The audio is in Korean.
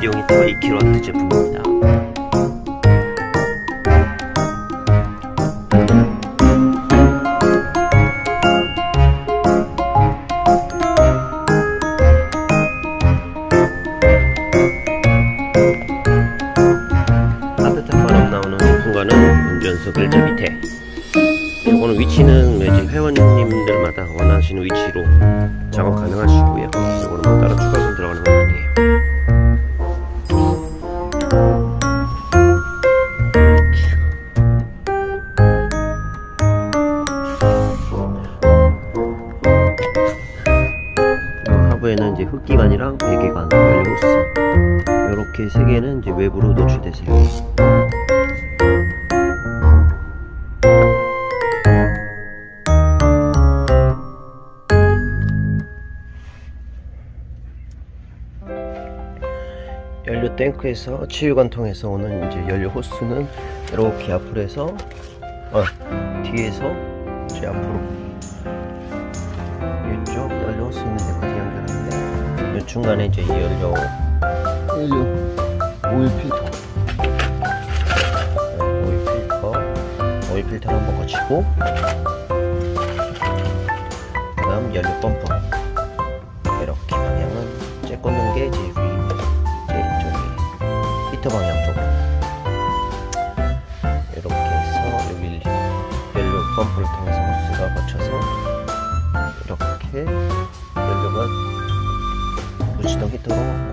연료 히터 2kW 제품입니다. 아프터 바람 나오는 공간은 운전석 의자 밑에. 이거는 위치는 이제 회원님들마다 원하시는 위치로 작업 가능하시고요. 이거는 뭐 따로 추가로 들어가는 건 아니에요. 하부에는 이제 흡기관이랑 배기관, 연료 호스 이렇게 세 개는 이제 외부로 노출되세요. 연료 탱크에서 치유관 통해서 오는 이제 연료 호스는 이렇게 앞으로 해서 뒤에서 이제 앞으로 이쪽 연료 호스 있는 데까지 연결하는데 이 중간에 이제 이 연료 오일 필터 오일 필터를 한번 거치고 그 다음 연료 펌프 이렇게 방향은 째 꽂는 게 이제 히터 방향 쪽으로 이렇게 해서 여기 연료 펌프를 통해서 호스가 거쳐서 이렇게 연료가 부시동 히터로